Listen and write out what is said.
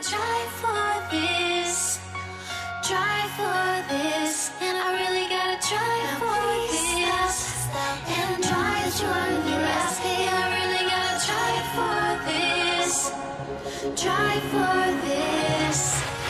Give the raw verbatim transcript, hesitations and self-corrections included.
try for this, try for this, and I really gotta try for this, and try for this. Hey, I really gotta try for this, try for this.